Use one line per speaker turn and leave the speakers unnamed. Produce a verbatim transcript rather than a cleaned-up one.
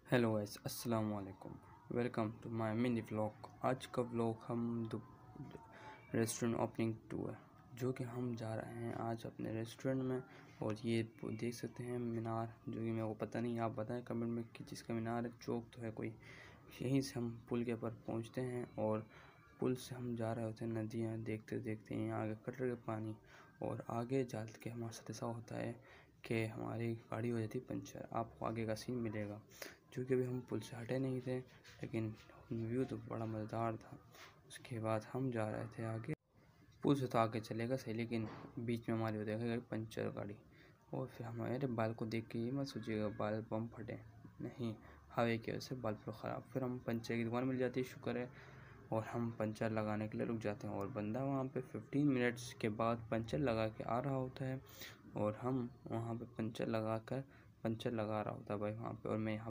Hello guys, अस्सलाम वालेकुम। Welcome to my mini vlog. आज का व्लॉग हम रेस्टोरेंट ओपनिंग टू है, जो कि हम जा रहे हैं आज अपने रेस्टोरेंट में। और ये देख सकते हैं मीनार, जो कि मेरे को पता नहीं, आप बताएं कमेंट में कि जिसका मीनार है, चौक तो है कोई। यहीं से हम पुल के ऊपर पहुंचते हैं और पुल से हम जा रहे होते हैं नदियाँ देखते देखते। यहाँ आगे कट रहे पानी और आगे जाल के हमारे साथ ऐसा होता है कि हमारी गाड़ी हो जाती है पंचर। आपको आगे का सीन मिलेगा, क्योंकि अभी हम पुल से हटे नहीं थे, लेकिन व्यू तो बड़ा मज़ेदार था। उसके बाद हम जा रहे थे आगे। पुल से तो आगे चलेगा सही, लेकिन बीच में हमारी हो जाएगी पंचर गाड़ी। और फिर हमारे बाल को देख के ये मत सोचिएगा बाल बम फटे, नहीं, हवा की वजह से बाल पूरा ख़राब। फिर हम पंचर की दुकान मिल जाती है, शुक्र है, और हम पंचर लगाने के लिए रुक जाते हैं। और बंदा वहाँ पे फिफ्टीन मिनट्स के बाद पंचर लगा के आ रहा होता है, और हम वहाँ पे पंचर लगा कर पंचर लगा रहा होता है भाई वहाँ पे। और मैं यहाँ